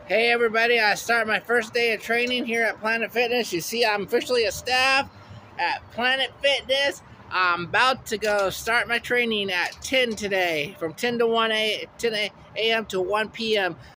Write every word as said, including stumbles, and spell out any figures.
Hey everybody, I start my first day of training here at Planet Fitness. You see I'm officially a staff at Planet Fitness. I'm about to go start my training at ten today, from ten to one a ten a m to one p m